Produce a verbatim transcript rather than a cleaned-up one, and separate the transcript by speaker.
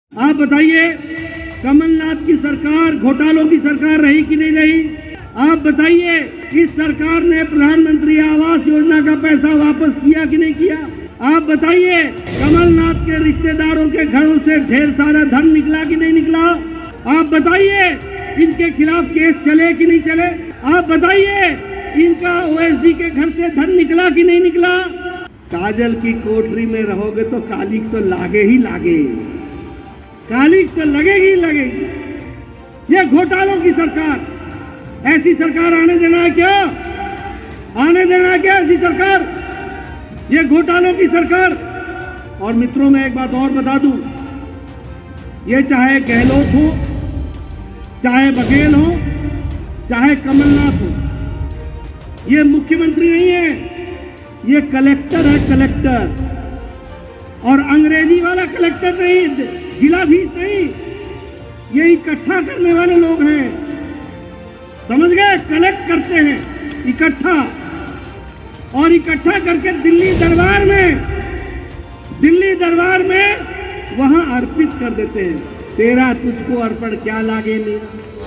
Speaker 1: आप बताइए, कमलनाथ की सरकार घोटालों की सरकार रही कि नहीं रही? आप बताइए, इस सरकार ने प्रधानमंत्री आवास योजना का पैसा वापस किया कि नहीं किया? आप बताइए, कमलनाथ के रिश्तेदारों के घरों से ढेर सारा धन निकला कि नहीं निकला? आप बताइए, इनके खिलाफ केस चले कि नहीं चले? आप बताइए, इनका ओएसडी के घर से धन निकला कि नहीं निकला? काजल की कोठरी में रहोगे तो कालिक तो लागे ही लागे, कालिक तो लगेगी लगेगी। ये घोटालों की सरकार, ऐसी सरकार आने देना है क्या? आने देना है क्या ऐसी सरकार? ये घोटालों की सरकार। और मित्रों, मैं एक बात और बता दूं, ये चाहे गहलोत हो, चाहे बघेल हो, चाहे कमलनाथ हो, ये मुख्यमंत्री नहीं है, ये कलेक्टर है, कलेक्टर। और अंग्रेजी वाला कलेक्टर नहीं, जिलाधीश नहीं, ये इकट्ठा करने वाले लोग हैं, समझ गए? कलेक्ट करते हैं इकट्ठा, और इकट्ठा करके दिल्ली दरबार में दिल्ली दरबार में वहां अर्पित कर देते हैं। तेरा तुझको अर्पण क्या लागे मेरा।